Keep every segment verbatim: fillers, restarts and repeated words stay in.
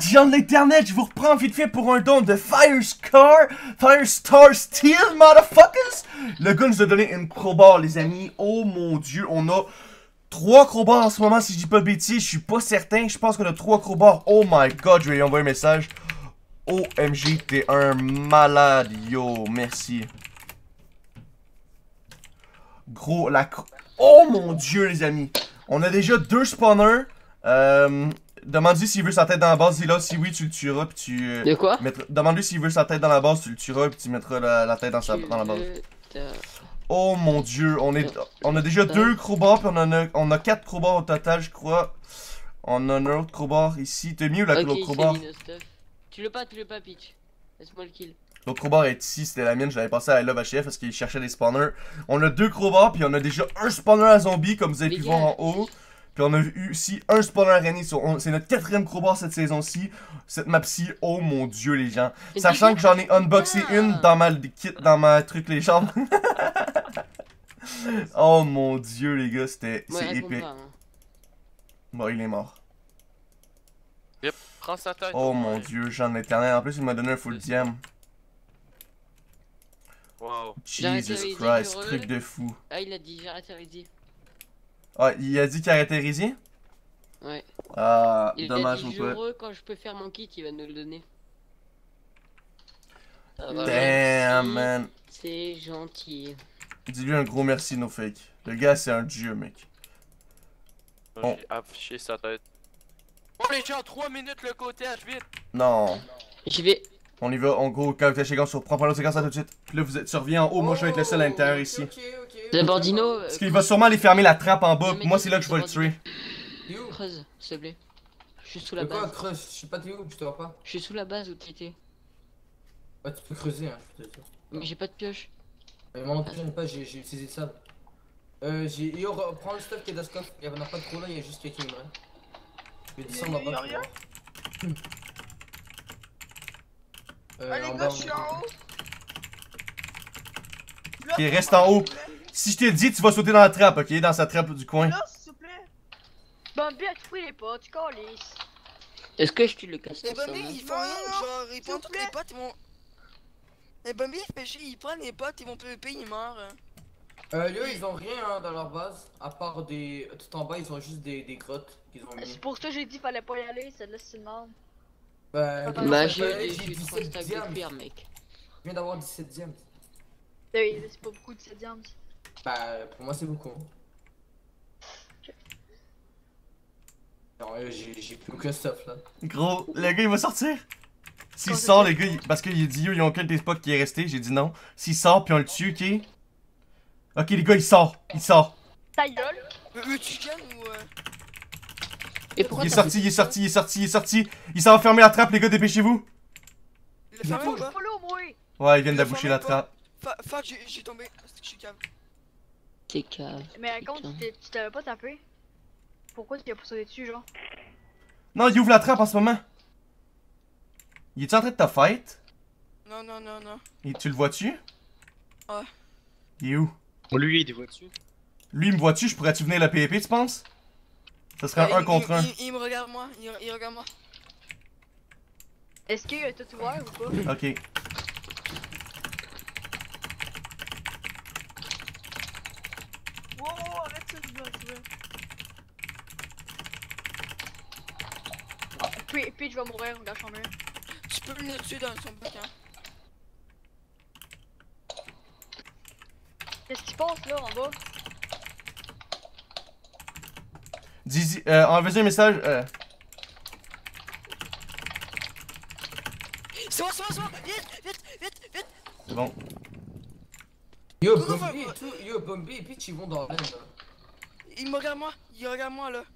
gens de l'internet, je vous reprends vite fait pour un don de Firestar, Firestar Steel, motherfuckers! Le gars nous a donné une crowbar, les amis. Oh mon dieu, on a trois crowbars en ce moment, si je dis pas de bêtises. Je suis pas certain, je pense qu'on a trois crowbars. Oh my god, je vais lui envoyer un message. O M G, t'es un malade, yo, merci. Gros, la... Oh mon dieu, les amis. On a déjà deux spawners. Euh... Demande-lui s'il veut sa tête dans la base. Dis-là, si oui, tu le tueras. Puis tu. Euh, de quoi? mettras... Demande-lui s'il veut sa tête dans la base. Tu le tueras. Puis tu mettras la, la tête dans, sa... dans la base. Oh mon dieu. On, est... on a déjà deux crowbars. Puis on, en a... on a quatre crowbars au total, je crois. On a un autre crowbar ici. T'es mieux la okay, crowbar? Tu le pas, tu le pas, Peach. Laisse-moi le kill. L'autre crowbar est ici, c'était la mienne, je l'avais passé à Love H F parce qu'il cherchait des spawners. On a deux crowbars, puis on a déjà un spawner à zombie, comme vous avez pu voir en haut. Puis on a eu aussi un spawner araignée. C'est notre quatrième crowbar cette saison-ci. Cette map-ci, oh mon dieu les gens. Sachant que j'en ai unboxé une dans ma kit, dans ma truc les jambes. Oh mon dieu les gars, c'était c'est épique. Bon, il est mort. Yep, prends sa tête. Oh mon dieu, Jean de l'éternel. En plus, il m'a donné un full diam. Wow. Jesus Christ, truc de fou. Ah, il a dit j'arrête Rizzy. Ah, il a dit qu'il arrêtait Rizzy? Ouais. Ah, il dommage mon pote. Heureux quand je peux faire mon kit, il va nous le donner. Ah, bah, damn, man. C'est gentil. Dis-lui un gros merci, no fake. Le gars, c'est un dieu, mec. J'ai affiché sa tête. Oh les gens, trois minutes le cottage, vite! Non. J'y vais. On y va, on go, quand t'es chez Gans, on prend pas l'autre séquence tout de suite. Puis là, vous êtes, tu reviens en haut, moi je vais être le seul à l'intérieur ici. Le Bordino. Parce qu'il va sûrement aller fermer la trappe en bas, moi c'est là que je vais le tuer. Creuse, s'il te plaît. Je suis sous la base. Quoi, base. creuse? Je sais pas t'es où, je te vois pas. Je suis sous la base où t'étais. Ouais, tu peux creuser, hein, je te dis. Mais j'ai pas de pioche. Mais moi non plus, j'en ai pas, j'ai utilisé ça. Euh, j'ai. Yo, prends le stuff qui est dans ce coffre. Il y en a pas trop là, il y a juste quelqu'un qui me reste. Je vais descendre en bas. Euh, Allez, gars, je suis en haut. Ok, reste en haut. Si je t'ai dit, tu vas sauter dans la trappe, ok? Dans sa trappe du coin. Là, s'il te plaît. Bambi a trouvé les potes, tu calisses. Est-ce que je tue le casse? Les Bambi, ils font rien, genre, ils prennent toutes les potes, ils vont. Les Bambi, ils prennent les potes, ils vont P V P, ils meurent. Euh, yo, ils ont rien hein, dans leur base, à part des. Tout en bas, ils ont juste des, des grottes qu'ils ont mis. C'est pour ça que j'ai dit fallait pas y aller, c'est de là c'est le merde. Bah, bah j'ai dix-sept diams, mec. Je viens d'avoir dix-sept diams. Oui, c'est pas beaucoup de dix-sept diams. Bah, pour moi, c'est beaucoup. Non, j'ai plus aucun stuff là. Gros, le gars il va sortir. S'il sort, les gars, il... parce qu'il dit yo, ils ont aucun des spots qui est resté, j'ai dit non. S'il sort, puis on le tue, ok? Ok, les gars, il sort, il sort. Ta gueule. Mais tu gagnes ou. Euh... Et pourquoi il est sorti, il est sorti, il est sorti, il est sorti. Il s'en va fermer la trappe, les gars, dépêchez-vous. Il a fermé ou pas? Ouais, ils viennent d'aboucher la trappe. Fuck, j'ai tombé, je suis cave. T'es cave. Mais quand tu t'avais pas tapé, pourquoi tu as pas sauté dessus, genre? Non, il ouvre la trappe en ce moment. Il est-tu en train de te fight? Non, non, non, non. Et tu le vois-tu? Ouais. Il est où? Lui, il te voit-tu? Lui, il me vois-tu? Je pourrais-tu venir le P V P, tu penses? Ça serait ouais, un il, contre il, un. Il, il me regarde moi, il, il regarde moi. Est-ce qu'il a tout ouvert ou pas? Ok. Wow, arrête ça, tu vas, tu vas. Puis, puis je vais mourir, regarde, je suis en mur. Tu peux venir tuer dans son bac, hein. Qu'est-ce qui se passe là en bas? Dis, euh, envoyez un message. Euh... C'est moi, c'est moi, c'est moi! Vite, vite, vite, vite! C'est bon. Yo, Bumby et tout, yo, Bumby et Peach ils vont dans l'aide là. Il me regarde moi, il regarde moi là.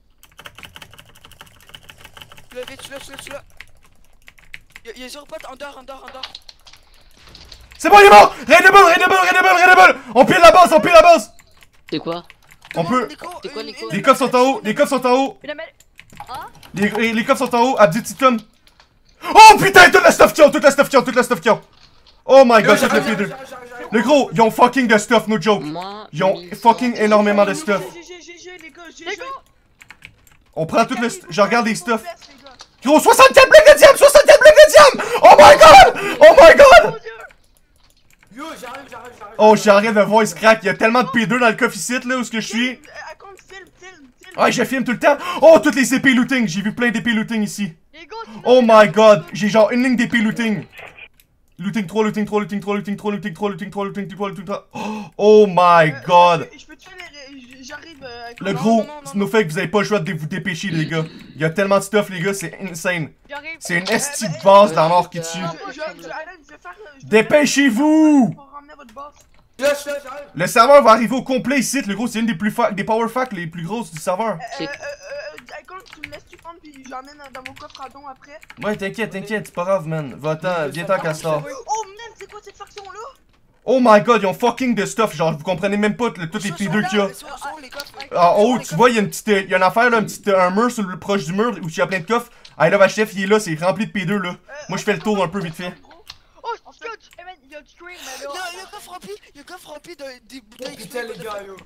Tu l'as, vite, tu l'as, tu l'as, tu l'as. Il y a zéro pote, en dehors, en dehors, en dehors. C'est bon, il est mort! Raidable, Raidable, Raidable, Raidable! On pile la base, on pile la base! C'est quoi? On peut. C'est quoi les coffres? Les coffres sont en haut, les coffres sont en haut! Hein? Les, les, les coffres sont en haut, Abdi Titum! Oh putain, toute la stuff qu'ils ont, toute la stuff qu'ils ont, toute la stuff qu'ils ont! Oh my god, check le P deux! Le gros, ils ont fucking de stuff, no joke! Ils ont fucking énormément de stuff! On prend tout le. Je regarde les stuff. Gros, soixante-quatre blocs de diamants! soixante-quatre blocs de diamants! Oh my god! Oh my god! Yo, j'arrive, j'arrive, j'arrive. Oh, j'arrive de voir, il se craque. Il y a tellement de P deux dans le coffre ici, là, où est-ce que je suis. À compte, filme, filme, filme. Ouais, je filme tout le temps. Oh, toutes les épées looting. J'ai vu plein d'épées looting ici. Les gars, sinon, Oh my god. J'ai genre une ligne d'épées looting. Looting trois, looting trois, looting trois, looting trois, looting trois, looting trois, looting trois, looting trois. Oh my Euh, god. Je peux tuer les. J'arrive. euh, avec Le non, gros, non, non, non, Snowflake, vous avez pas le choix de vous dépêcher, les gars. Il y a tellement de stuff, les gars, c'est insane. j'arrive. C'est une esti de base de la mort qui tue. Je, je, je, Alan, je vais faire. euh, je vais Dépêchez-vous! faire Pour ramener votre boss. Là, je suis là, j'arrive. Le serveur va arriver au complet ici, le gros, c'est une des plus fa- des power facts les plus grosses du serveur. Euh, C'est- euh, euh, Icon, tu me laisses-tu prendre puis j'emmène dans mon coffre à don après. Ouais, t'inquiète, t'inquiète, c'est pas grave, man. Va-t'en, viens-t'en, Castor. Oh man, c'est quoi cette faction là? Oh my god, ils ont fucking de stuff, genre, vous comprenez même pas le- toutes les P deux qu'il y a. En haut, tu vois, il y a une petite, il y a une affaire là, un petit, un mur sur le proche du mur où il y a plein de coffres. I Love H F, il est là, c'est rempli de P deux là. Moi, je fais le tour un peu vite fait. Oh, Scott! Eh man, il y a du stream, mais Il y là. a le coffre rempli, il y a le coffre rempli de des Oh bouteilles. putain, les gars, yo.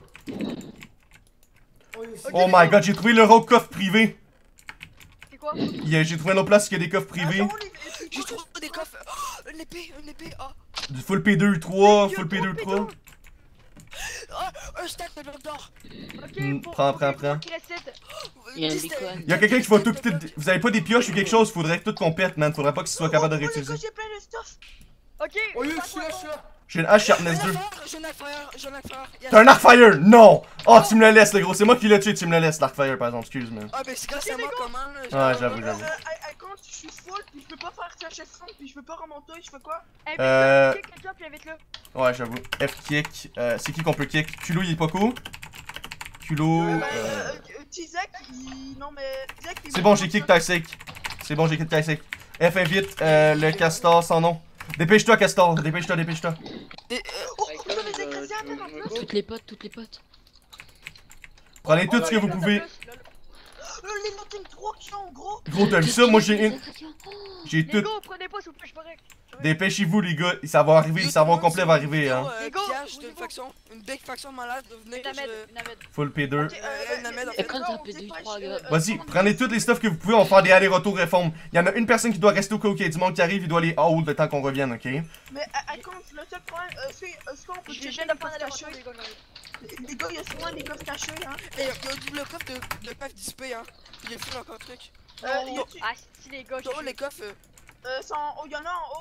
Oh, yes. Oh my god, j'ai trouvé le road coffre privé. C'est quoi? Il y a- J'ai trouvé une autre place où il y a des coffres privés. J'ai trouvé des coffres. Oh, une épée, une épée. Ah, Du full P deux trois, full P deux trois. ah, un stack de blocs d'or. Ok, Mm, faut- prends, faut- prends, faut prends. qu'il reste sept. Il y a un Dix- beacon. Il y a quelqu'un qui va tout quitter. Vous avez pas des pioches ou quelque chose, faudrait que tout qu'on pète, man. Faudrait pas qu'il soit capable de Oh, les gars, réutiliser. j'ai plein de stuff. Ok. Oh, yo, c'est je à suis là, toi, je suis là. J'ai une hache J'ai un sharpness deux. affaire, j'ai un affaire, j'ai un affaire. Yes. T'as un Arcfire? Non! Oh, tu me le laisses, le gros. C'est moi qui l'ai tué, tu me le laisses, l'Arcfire, par exemple. Excuse, man. Ah, ben c'est grâce à moi comment là. Ouais, j'avoue, Euh, j'avoue. euh, Icon, je suis full, puis je peux pas faire chercher front, puis je peux pas remonter, je fais quoi? Eh, Euh. euh... kick le top, puis invite-le. Ouais, j'avoue. F kick. Euh, c'est qui qu'on peut kick? Culot, il est pas cool. Culot. Euh, Euh... euh, euh, Tizek, il. Non, mais. Tizek, il C'est bon, j'ai kick Tysek. C'est bon, j'ai kick Tysek. F invite euh, le Castor sans nom. Dépêche-toi, Castor. Dépêche-toi, dépêche-toi. Des- euh, Oh, oh, j'avais des cassiers à peine en plus. Toutes les potes, toutes les potes. Prenez tout Oh, ce que vous pouvez. Euh, Les looting trois qui sont gros. Gros, t'as vu ça? Moi, j'ai une. J'ai Les tout. gars, prenez pas, s'il vous plaît, je parais. Dépêchez-vous, les gars. Ça va arriver, le serveur complet va arriver, hein. Euh, Les gars, pillage d'une les gars. faction, une big faction malade. Venez Une que amède, je. une amède. Full P deux. Ok, euh, une amède, en Et fait. quand Là, t'as on P deux, dépêche, trois, euh, gars. Vas-y, on- prenez toutes les stuff que vous pouvez, on va faire des allers-retours réformes. Il y en a une personne qui doit rester au cas où il y a du monde qui arrive, il doit aller hold le temps qu'on revienne, ok? Mais à, à compte, le seul problème, euh, c'est est-ce qu'on peut Je checker viens les de prendre coffres aller cachés? les gars. Les gars, il y a souvent des coffres cachés, hein. Et il y a un double coffre de, de coffres dissipés, hein. Il y a plus encore un truc. Euh, il y a Ah, si les gars, je en haut, les coffres. Euh, euh, sont en haut, il y en a en haut.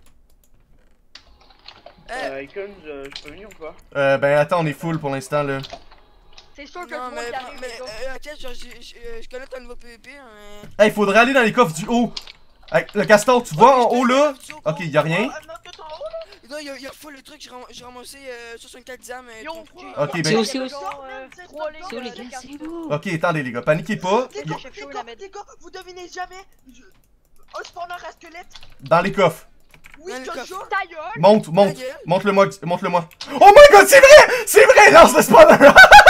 Euh, Euh, Icon, je, je peux venir ou pas? Euh, ben attends, on est full pour l'instant, là. C'est sûr que le non, monde mais, qui arrive, mais, les gars. euh, ok, genre, j'ai- j'ai- euh, je connais ton nouveau P V P, hein. Hey, faudrait aller dans les coffres du haut. Hey, le Castor, tu vois en haut, là? Ok, y a rien. Ah, non, tout en haut, là? Non, il y a, il y a full le truc, j'ai ram- j'ai ramassé euh, soixante-quatre diamants. euh, Yo, trente trois. G. Ok, ben- C'est où, c'est où? Euh, trois, les C'est où les gars, gars? les C'est gars. où? Ok, attendez, les gars, paniquez pas. Les Y- gars, chef les chaud, gars, la med. les gars, vous devinez jamais. Je- Un spawner à squelette. Dans les coffres. Oui, Euh, je le te coffre. jure. Ta gueule! Monte, monte. Ta gueule. Montre-le-moi, montre-le-moi. Oh my god, c'est vrai! C'est vrai, lance le spawner!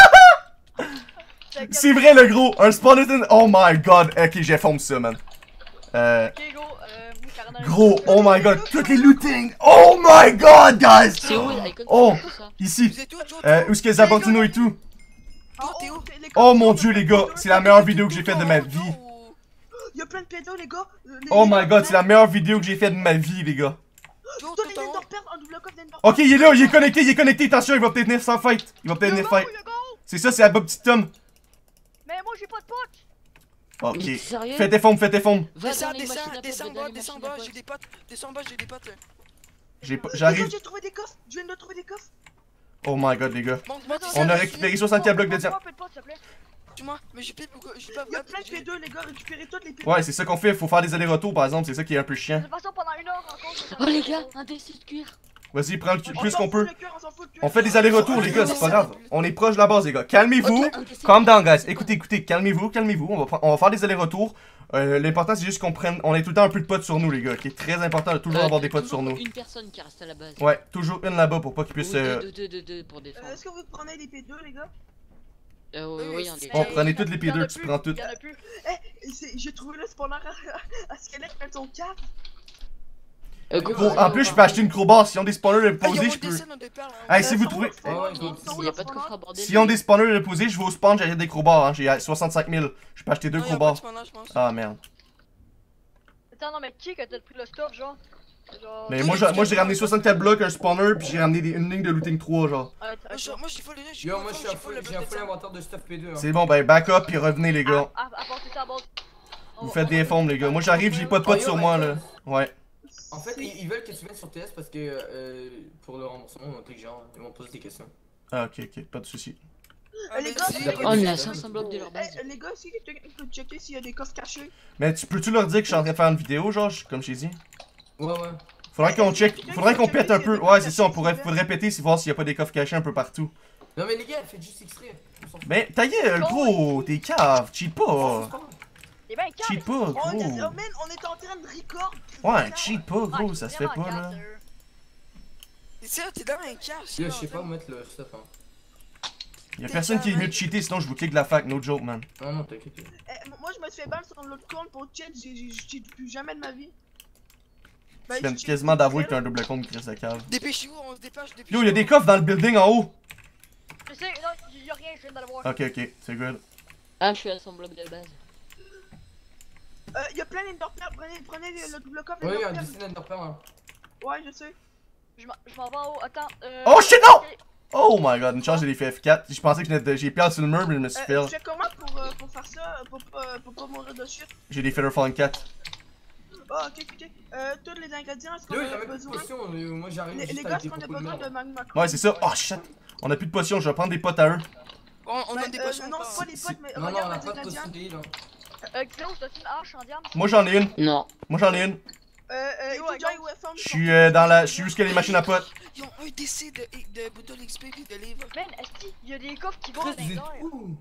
C'est vrai, le gros! Un spawner. Oh my god! Ok, j'ai fondu ça, man. Euh. Ok, gros, euh, moi, carrément, Gros, oh my god, toutes les looting! Oh my god, guys! C'est où, Icon? Oh. C'est où, ça? Ici. Vous êtes où, Joe? Euh, où est-ce qu'il y a Zabantino et tout? Joe, t'es où? Les Oh coffres, mon les dieu, les coffres, gars, les c'est la coffres, meilleure les vidéo que coffres, j'ai faite de Joe, ma Joe. vie. Il y a plein de pédos, les gars. Les- Oh les my gars, god, c'est la meilleure vidéo que j'ai faite de ma vie, les gars. Joe, tout les en haut. Ender perdent un double coffre d'Ender. Ok, il est là, il est connecté, il est connecté, attention, il va peut-être venir sans fight. Il va peut-être venir fight. C'est ça, c'est la Bob Petit Tom. Mais moi, j'ai pas de potes! Ok. Mais t'es sérieux? Fais tes fombes, fais tes fombes. Va Descends, dans les machines descends, à potes, descends va en dans bas, les descends en machines à bas, potes. j'ai des potes. Descends en bas, j'ai des potes. J'ai pas- Les J'arrive. gars, j'ai trouvé des coffres. Je viens de trouver des coffres. Oh my god, les gars. Monte, monte, On a descends, récupéré soixante-quatre blocs de diamants. Peu de potes, s'il te plaît. Dis-moi, mais j'ai plus beaucoup. J'ai pas. Il y a plein de P deux, les gars. Récupérez toutes les P deux. Ouais, c'est ça qu'on fait, faut faire des allers-retours par exemple, c'est ça qui est un peu De chiant. toute façon, pendant une heure encore. ça Oh va. les gars, un décès de cuir. Vas-y, prends le On plus s'en qu'on fout, peut. le cœur, on s'en fout, le cœur. On fait des allers-retours, les gars, c'est pas grave. On est proche de la base, les gars. Calmez-vous. Un décès de Calm cuir. down, guys. Écoutez, écoutez, calmez-vous, calmez-vous. On va, prendre- on va faire des allers-retours. Euh, L'important, c'est juste qu'on prenne. On ait tout le temps un peu de potes sur nous, les gars. Qui est très important de toujours Euh, avoir des potes toujours sur nous. Une personne qui reste à la base. Ouais, toujours une là-bas pour pas qu'ils Ou puissent. deux, euh, deux, deux, deux, deux pour Euh, défendre. Est-ce que vous prenez des P deux, les gars? Euh, oui, oui, on est. On prenait toutes les Il y en P deux, a tu plus, prends toutes. Il y en a plus. Eh, c'est- j'ai trouvé le spawner à, à squelette quand on cap. Euh, go, Gros, go, en go, plus, go. je peux acheter une crowbar. Si on a des spawners Ah, il y reposés, a je peux. des scènes de perles. hein. Hey, si Euh, vous sont trouvez. où, sont où, Ouais, sont où, sont où, Il y a le pas de coffre à spawner? bordel. Si on a des spawners reposés, je vais au spawn, j'achète des crowbars. Hein. J'ai soixante-cinq mille. Je peux acheter deux Non, y a pas de crowbars. spawner, je pense. Ah merde. Attends, non, mais qui que t'as pris le stuff, genre? Genre. Mais moi, j'ai moi, j'ai ramené soixante-quatre blocs, un spawner, puis j'ai ramené des- une ligne de looting trois, genre. Ah, t'as- Moi, je- moi, j'ai full le j'ai Yo, full moi le j'ai un j'ai full full le j'ai un bloc full de inventaire de stuff P deux. Hein. C'est bon, ben back up, puis revenez, les gars. Ah, apportez ça à base. On Vous va- faites on des va- fombes, les gars. Moi, j'arrive, j'ai pas de Oh, potes yo, sur my moi, God. là. Ouais. En fait, ils, ils veulent que tu viennes sur T S parce que euh, pour le remboursement, un truc genre, ils vont te poser des questions. Ah, ok, ok, pas de soucis. Ah, les mais gars, si, les d'accord. gars, On les a gars, cinq cents blocs de leur base. Eh, les gars, si quelqu'un peut checker s'il y a des coffres cachés. Mais tu peux-tu leur dire que je suis en train de faire une vidéo, genre, je- comme j'ai dit? Ouais, ouais. Faudrait qu'on check, faudrait qu'on pète un peu. Ouais, c'est ça, on pourrait, faudrait péter, c'est voir s'il y a pas des coffres cachés un peu partout. Non, mais les gars, faites juste X-ray. On s'en fout. Mais ta gueule, gros, t'es cave, cheat Oh, pas. c'est pas grave. Eh ben, calme. Cheat pas, Oh, gros. man, on était en train de record. Ouais, cheat pas, Ah, gros, ça se fait vraiment pas, là. calme, sérieux. C'est ça, t'es dans un cache. Yo, je sais pas où mettre le stuff. Hein. Y'a personne qui est mieux de cheater, sinon je vous kick la fac, no joke, man. Non, non, t'inquiète. Eh, moi, je me suis fait ban sur l'autre compte pour cheat. j'ai- j'ai- Je cheat plus jamais de ma vie. Ben, Tu viens je cheat quasiment d'avouer que plus, t'as un double compte, Chris de cave. Dépêchez-vous, on se dépêche, dépêchez-vous. Yo, y'a des coffres dans le building en haut. Je sais, non, y'a rien, je viens d'aller voir. Ok, ok, c'est good. Ah, je suis à son bloc de base. Euh, y'a plein d'enderpearls, prenez, prenez le double coffre Ouais, il y a un d'enderpearls. dessin d'Enderpearl. Hein. Ouais, je sais. Je m'en je m'en vais en haut, attends. Euh... Oh, shit, non! ok. Oh my god, une chance j'ai fait F quatre. Je pensais que je venais de- j'ai perdu sur le mur, mais je me suis Euh, fait. je fais comment pour, euh, pour faire ça, euh, pour, pas- pour pas mourir de chute? J'ai des Feather Falling quatre. Oh, ok, ok. Euh, tous les ingrédients, est-ce qu'on Yo, il y a a même plus de besoin? potions. euh, Moi, j'arrive Les, juste les gars, avec est-ce des qu'on a propos de besoin merde. de magma? Ouais, c'est ça. Oh shit. On a plus de potions, je vais prendre des potes à eux. On, on Ben, a des euh, potions. non, pas. pas des potes, mais Non, non, on regarde a les pas de ingrédients. potions d'île. Euh, Xeno, t'as-tu une hache en diamant? Moi j'en ai une. Non. Moi j'en ai une. Euh, euh, il Yo, faut que j'aille regarde. au F M. Je suis euh, dans la. Je suis jusqu'à les machines à potes. Ils ont un D C de, de bouton X P puis de livres. Man, est-ce qu'il y a des coffres qui vont Chris, dans vous les êtes airs? où?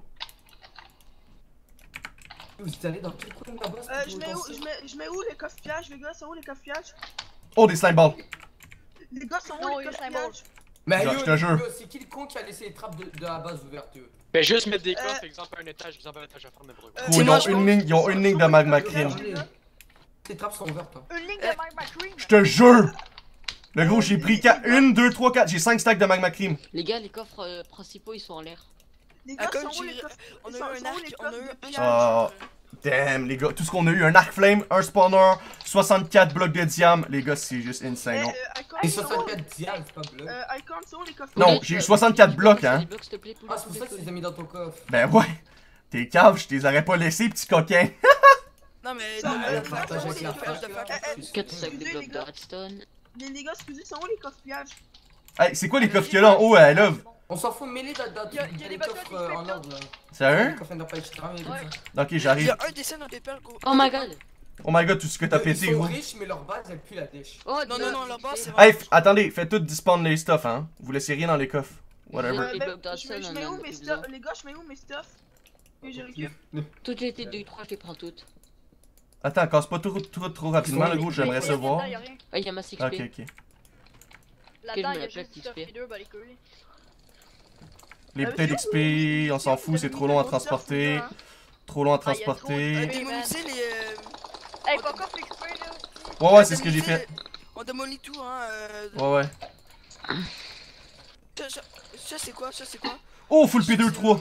Vous êtes allé dans quel coin de la base? Euh, je mets où, je mets, je mets où les coffres pièges, les gars? Sont où les coffres pièges? Oh, des slime balls. Les gars, sont Non, où les il y a coffres cinq balles. pièges? Mais Je- yo, je te jure. yo, c'est qui le con qui a laissé les trappes de, de la base ouvertes? yo? Ben juste mettre des Euh, coffres, exemple un étage, exemple un étage à fermer pour eux. Euh, Gros, C'est ils moi, ont je une pense. ligne, ils ont une ligne de magma cream. Les trappes sont ouvertes. Hein. Une ligne Euh, de magma cream. Je te jure. Le gros, j'ai pris une, deux, trois, quatre. J'ai cinq stacks de magma cream. Les gars, les coffres euh, principaux ils sont en l'air. Les Ah, gars, comme sont où les j'ai- coffres? On a Sont- eu sont un où les arc, on a coffres eu de un pièges? Ah. Damn, les gars, tout ce qu'on a eu, un arc flame, un spawner, soixante-quatre blocs de diam. Les gars, c'est juste Eh, insane. euh, non? Icon, Et sont où? soixante-quatre diamants, c'est pas bleu. Euh, Icon, sont où les coffres? Non, Poulet, j'ai eu tu- soixante-quatre tu peux blocs, passer hein. des blocs, s'il te plaît, poulet, Ah, c'est pour ça que tu poulet, les as mis dans ton coffre. Ben ouais. T'es cave, je les aurais pas laissés, petit coquin. Non, mais. Ça, non, euh, mais partage partage avec avec la la fac, de là. fac. Eh, eh, poulet. quatre sacs de excusez, blocs les de gars. redstone. Les, les gars, excusez, sont où les coffres pièges? Hey, c'est quoi les coffres qu'il y a là en haut à Love? On s'en fout, mêlez dans, dans, Y a- dans y a les des bateaux coffres qui euh, se en pètent, ordre. là. Les Sérieux? coffres d'Enderpearl, je travaille Ouais. Ok, Il y j'arrive. a un dessin dans PayPal. gros. Oh my god. Oh my god, tout ce que t'as pété, Ils sont gros. riches, mais leur base, elle pue la dèche. Oh, Non, de- non, non, leur base, c'est Hey, vraiment. f- attendez, faites tout dispawn les stuff, hein. Vous laissez rien dans les coffres. Whatever. Les Euh, blocs ben, de je mets- redstone, je on mets en où a mes plus stuff? besoin. Les gars, je mets où mes stuff? Et je récupère. Toutes les T deux trois, je les prends toutes. Attends, casse pas trop, trop, trop rapidement, le gros, j'aimerais Mais savoir. là-dedans, y a rien. Ah, il y a masse X Ok, P. ok. Là-dedans, me y a la juste plaque du stuff X P. P deux, bah les couilles. Les Euh, bouteilles c'est d'X où, P, vous- on s'en vous fout, avez c'est mis trop le long à gros stuff, transporter. les gars, hein? Trop long à Ah, y a trop de- transporter. Euh, Démolissez les. euh, Hey, pas coffre X P là. Ouais, ouais, c'est ce que j'ai fait. On démolit tout, hein. euh, Ouais, ouais. Ça, ça- ça, c'est quoi? Ça, c'est quoi? Oh, full P deux trois.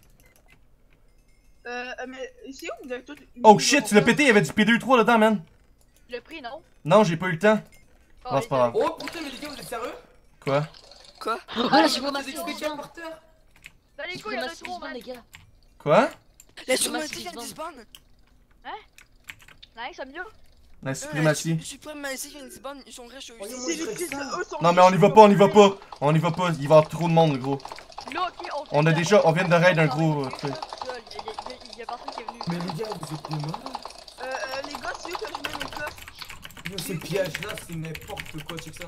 Euh, euh, mais c'est où vous avez tout. Oh shit, tu l'as pété, il y avait du P deux trois dedans, man. Le prix, non? Non, j'ai pas eu le temps. Ah, Non, c'est pas grave. Oh putain, mais les gars, vous êtes sérieux? Quoi? Quoi? Oh la Vous suprématie êtes expliqué par terre? Bah les couilles, y'en a trop, man. les gars. Quoi? La Suprématie suprématie vient de disband. disband. Nice, ça mieux. La suprématie. La suprématie vient de disband. Ils sont riches eux Oh, aussi. yo, C'est les fils de eux sont Non, mais on y va pas, on y va pas. On y va pas, il va y avoir trop de monde, gros. Là, ok, on On a fait- déjà- on vient de raid un gros, Y'a euh, truc. y a personne qui est venu. Mais les gars, vous êtes des morts. Euh, euh, les gars, c'est où que je mets mes coffres? Yo, ce piège là, c'est n'importe quoi, check ça.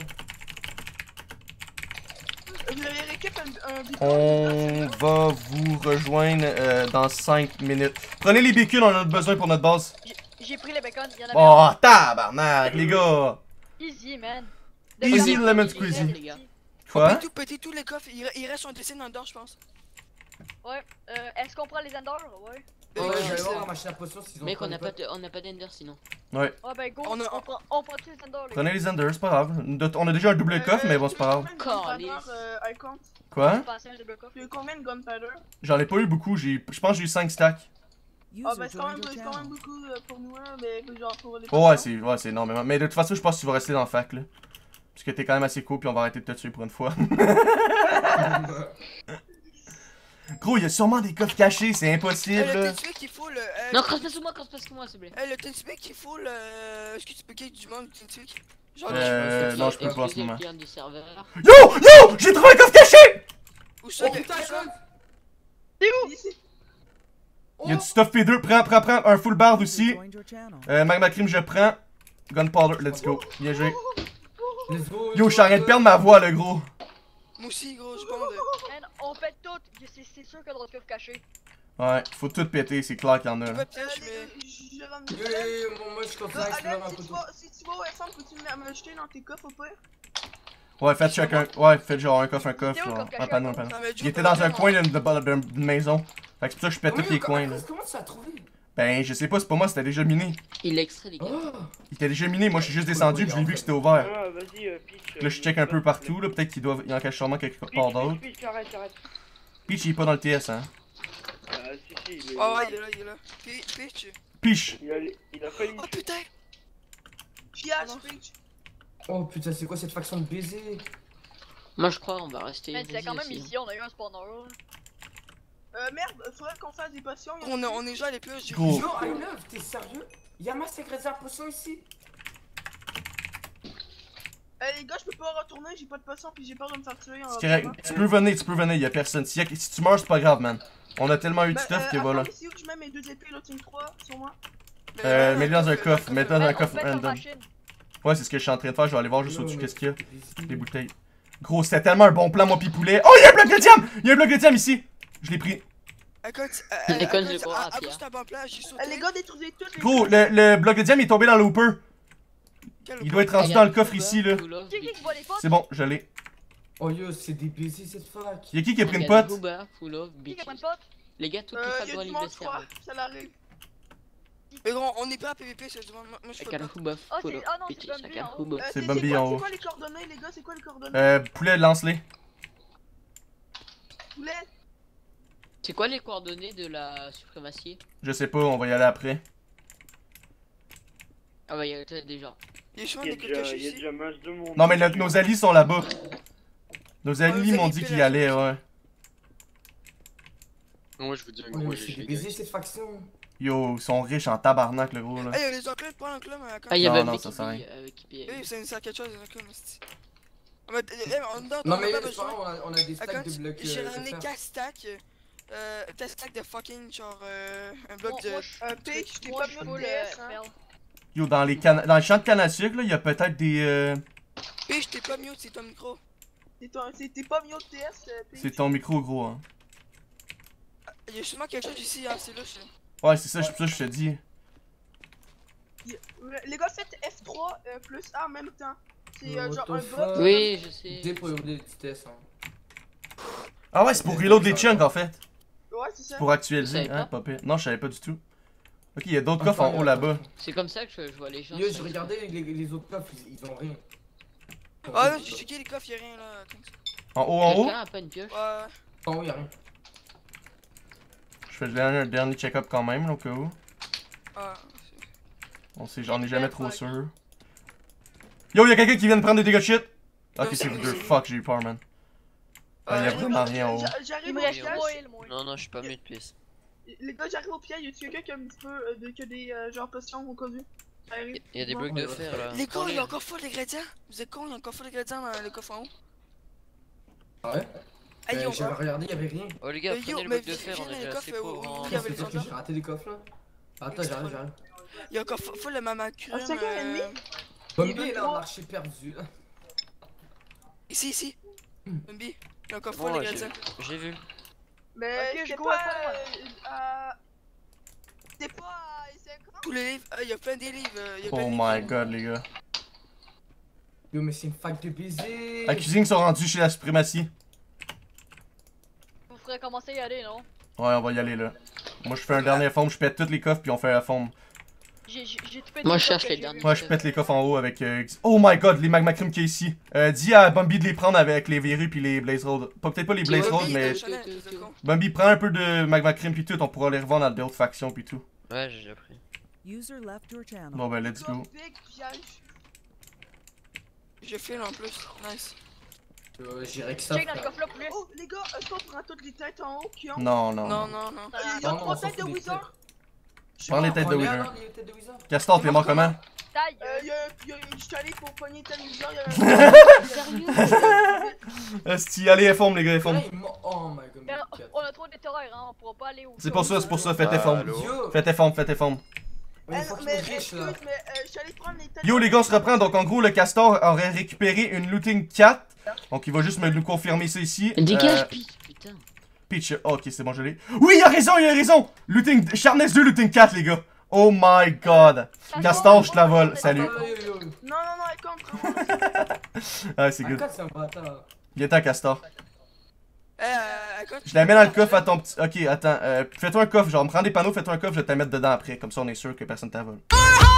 Euh, Vous avez récup un, un bidon, On va vous rejoindre euh, dans cinq minutes. Prenez les bécules, on en a besoin pour notre base. J'ai pris les bacon, y'en avait Oh, tabarnak, les gars. un. Easy, man. Easy Bacon, lemon easy, squeezy. les gars. Quoi? Pétez tout, pétez tous les coffres. Il, il reste un dessin dans le door, je pense. Ouais, euh, est-ce qu'on prend les endors? Ouais. Ouais, Euh, j'allais je voir sais. la machine à potion s'ils ont Mec, on pas n'a des pas potes. de, on n'a pas d'ender sinon. Ouais. Ouais, ben go, On on, a- prend, on prend tous les endors, les gars. Prenez les enders, c'est pas grave. On a déjà un double coffre, mais bon, c'est pas grave. Calice. Euh, Icon. Quoi? Passer un double coffre. Tu as combien de gunpowder? J'en ai pas eu beaucoup, j'ai, je pense que j'ai eu cinq stacks. Ah ben c'est quand, même- c'est quand même beaucoup euh, pour nous, hein, mais genre pour les Oh, ouais, patients. c'est ouais, c'est énormément. Mais de toute façon, je pense que tu vas rester dans le fac, là. Parce que t'es quand même assez cool, puis on va arrêter de te tuer pour une fois. Gros, il y a sûrement des coffres cachés, c'est impossible, Hey, le là. teamspeak qu'il faut le. euh, Non, crosse pas sous moi, crosse pas sous moi, s'il te plaît. Hey, le teamspeak qu'il faut le. Est-ce que tu peux kick du monde du teamspeak? Genre, Euh, je non, je peux pas en ce Excusez le moment. client du serveur. Yo! Yo! J'ai trouvé un coffre caché! Où ça? Oh y a- putain, où ça? Sean! Ici. Il y a du stuff P deux, prends, prends, prends, un full bard aussi. Euh, Magma Cream, je prends. Gunpowder, let's go. Bien joué. Let's go! Yo, je suis en train de perdre ma voix, le gros. Moi aussi, gros, je bande. Man, on pète tout. C'est c'est sûr qu'il y a d'autres coffres cachés. Ouais, faut tout péter, c'est clair qu'il y en a. Pas Là. de piège, mais. Je vais ramener. Yo, yo, yo, moi, moi je suis comme ça, je Alain, un si tu couteau. vas si tu vas au F M, peux-tu me me jeter dans tes coffres au pire? Ouais, faites chacun. Ouais, faites genre un coffre, un coffre. C'est où le Genre, coffre un panneau, un panneau. Non, mais Il était dans un coin d'une d'une- d'une maison. Fait que c'est pour ça que je pète Oh, tous mais les coins, là. Comment tu as trouvé? Ben, je sais pas, c'est pas moi, c'était déjà miné. Il l'a extrait, les gars. Oh! Il était déjà miné, moi je suis juste descendu, puis j'ai vu que c'était ouvert. Ah, vas-y, euh, Peach. Là, je check un peu partout, là, peut-être qu'il doit... il en cache sûrement quelque part Peach, d'autre. Peach, Peach, arrête, arrête. Peach, il est pas dans le T S, hein. Ah, si, si, il est. Ah ouais, il est là, il est là. Pi- Peach. Peach! Il a, il a failli. Oh putain! Fiage, Ah non. Peach. Oh putain, c'est quoi cette faction de baiser? Moi, je crois on va rester. Man, c'est busy quand même aussi. ici, on a eu un spawner. Euh, merde, faudrait qu'on fasse des potions. il y en a On, est- plus. on est déjà les plus. j'ai- Gros. Yo, I love, t'es sérieux? Y'a masse ingrédients potion ici? Euh, les gars, je peux pas retourner, j'ai pas de potion, puis j'ai peur de me faire tuer. en C'est correct, revenant. tu peux venir, tu peux venir, y'a personne. Si, y a- si tu meurs, c'est pas grave, man. On a tellement eu de Ben, stuff euh, que voilà. attends, c'est où que je mets mes deux épées, là, team trois, sur moi? Euh, mets-le dans un coffre, mets-le dans Man, un on coffre pète la random. machine. Ouais, c'est ce que je suis en train de faire, je vais aller voir juste Non, au-dessus mais- qu'est-ce qu'il y a. Des bouteilles. Gros, c'était tellement un bon plan, moi pis poulet. Oh, y'a un bloc de diam! Y'a un bloc de diam ici! Je l'ai pris. Écoute, euh, Les euh, connes, je écoute, les à- vois, à Pierre. cause d'un bon plan, j'ai sauté. Euh, les gars, détruisez toutes les Gros, le, le bloc de diam il est tombé dans le hooper. Quel Il doit être rendu Regarde, dans le coffre full ici, of, là. full of, Qui qui qui voit les potes? C'est bon, je l'ai. Oh yo, c'est des baisers cette fac. Y'a qui qui a pris une regarde, pote? Booba, full of, Qui qui a pas de bitches. potes? Les gars, toutes les Euh, facs y'a doivent du livrer monde le froid, cerveau. ça l'arrive. Mais gros, on est pas à P V P, c'est du monde. Moi, moi, je Avec peux un pas. Booba, Ah, full c'est- of, ah non, c'est bitches. Bambi Avec un en haut. Booba. Euh, C'est c'est Bambi quoi- en haut. C'est quoi les coordonnées, les gars? C'est quoi les coordonnées? Euh, poulet, lance-les. Poulet? C'est quoi les coordonnées de la suprématie? Je sais pas, on va y aller après. Ah bah, il y a peut-être déjà. Il y a souvent Il y a des codes déjà, cachés il y a ici. déjà masse de monde. Non, mais notre- nos alliés sont là-bas. Nos alliés vous m'ont avez dit fait qu'ils la allaient, chose. ouais. Moi, je vous dis un Oh gros yo, c'est des G G, baisers guys. cette faction. Yo, ils sont riches en tabarnak, le gros, là. Hey, y'a les enclumes, pas l'enclume à la Ah, il y a Non, Bambi non, qui ça sert à pille, euh, qui pille. Oui, c'est c'est quelque chose, les enclumes, c'est. Ah, mais, euh, euh, on donne, Non on mais a pas c'est pas besoin. grave, on a, on a des stacks Écoute, de blocs. j'ai euh, ramené pour faire. quatre stacks. Euh, quatre stacks de fucking, genre, euh, un Moi, bloc de. moi, je- Euh, Peach, t'es moi, pas je mieux suis de full D S, euh, hein? Mel. Yo, dans les cannes, dans le champ de canne à sucre, là, il y a peut-être des, euh... Peach, t'es pas mute, c'est ton micro. T'es ton- c'est- T'es pas mieux de T S, euh, Peach. c'est ton micro, gros, hein. Il y a sûrement quelque chose ici, hein, c'est louche. Ouais, c'est ça, c'est pour ça que je te dis. Y- Les gars, faites F trois euh, plus A en même temps. C'est euh, What genre the un fuck? bloc. Oui, je sais. D pour ouvrir les vitesses. Hein. Ah ouais, c'est pour reload les chunks, en fait. Ouais, c'est ça. Pour actualiser, Je savais hein, pas pire. Non, je savais pas du tout. Ok, il y a d'autres Enfin, coffres en il y haut a- là-bas. C'est comme ça que je, je vois les gens. Yo, ça. j'ai regardé les, les autres coffres, ils, ils ont rien. Ah, là, j'ai checké les coffres, y'a rien là. En haut, en haut. Quelqu'un a pas une pioche? Ouais. En haut, y'a rien. Je fais le dernier, un dernier check-up quand même, là, au cas où. Ah. On sait, j'en ai jamais trop sûr. Yo, y'a quelqu'un qui vient de prendre des dégâts de shit. Ok, c'est vous deux. Fuck, j'ai eu peur, man. Ah, y a Euh, vraiment rien en haut. J'a- J'arrive Il au me reste piège. trois heals, moi. Non, non, je suis pas mieux de pièce. Les gars, j'arrive au piège. Y'a-tu quelqu'un qui a un petit peu euh, de, que des euh, genre potions au cas où? J'arrive. Il y a des Non. blocs de fer là. Les gars, Prends-les. il y a encore full d'ingrédients. Vous êtes cons, il y a encore full d'ingrédients dans le coffre en haut. Ah ouais? Hey, Euh, yo, J'avais regardé, y'avait rien. Oh les gars, Euh, yo, prenez le mais bloc de viens- fer, viens on dans est les déjà assez coffres, pauvres. où- hein. où il y avait C'est les peut-être que vendeurs. j'ai raté les coffres là. Attends, j'arrive, j'arrive. Il y a encore fu- full de mama crème. À cinq heures trente? euh, Bambi est là en marché perdu là. Ici, ici. Bambi. Il y a encore full Bon, ouais, d'ingrédients. j'ai- j'ai vu. Mais Ok, je c'est go pas à fond, euh, à. C'est pas à cinquante? Tous les livres. Ah, il y a plein des livres. euh, il y a plein Oh de my livres. god, les gars. Yo, mais c'est une fac de baiser. La cuisine sont rendus chez la suprématie. Vous ferez commencer à y aller, non? Ouais, on va y aller là. Moi, je fais un dernier foam, je pète toutes les coffres, puis on fait un foam. J'ai j'ai- j'ai tout fait Moi, des je coffres cherche que les j'ai derniers. vus. Ouais, je pète les coffres en haut avec. euh, Oh my god, les magma cream qu'il y a ici. Euh, dis à Bambi de les prendre avec les verrues puis les blaze road. Pas peut-être pas les blaze Bambi, road, il est mais. dans le chalet, c'est con. Bambi, prends un peu de magma cream puis tout, on pourra les revendre dans d'autres factions puis tout. Ouais, j'ai déjà pris. User left your channel. Bon ben, let's go. Big piège. Je file en plus. Nice. Euh, J'irai que ça. Check dans le coffre là, plus. Oh, les gars, est-ce qu'on prend toutes les têtes en haut qui ont. Non, non. Non, non, non. Euh, Il y a Non, non, trois on s'en têtes de fout des Wizard. Je suis Prends les mort. têtes de Prends-les, Wither. alors, les têtes de Wizard. Castor, t'es mort comment? Taille. Euh, il y a, il y a, je suis allé pour pogner telle Wizard. Il y a un. Esti, allez, informe les gars, Là, informe. il m'a- Oh my god. Mais mais On a trop de terreurs, hein. On pourra pas aller au. C'est pour ça, c'est pour ça, faites informe. Allô? Yo. Faites informe, faites informe. Mais il Eh, faut qu'il mais me riche là. excuse, mais euh, je suis allé prendre les têtes. Yo les gars, on se reprend. Donc en gros, le Castor aurait récupéré une looting quatre. Donc il va juste me nous confirmer ça ici. Dégage, Euh, Peach, putain. Peach, oh, ok, c'est bon, je l'ai. Oui, il a raison, il a raison. Looting, Sharpness deux, looting quatre, les gars. Oh my god. Castor, je te la vole. Salut. Ah, yo, yo, yo. Non, non, non, elle contre. Ah, c'est Ah, good. quand c'est un bâtard. Viens-t'en, Castor. Eh, euh, quand Je la mets dans le coffre à ton petit. Ok, attends. Euh, fais-toi un coffre. Genre, me prends des panneaux, fais-toi un coffre, je vais te la mettre dedans après. Comme ça, on est sûr que personne t'a volé.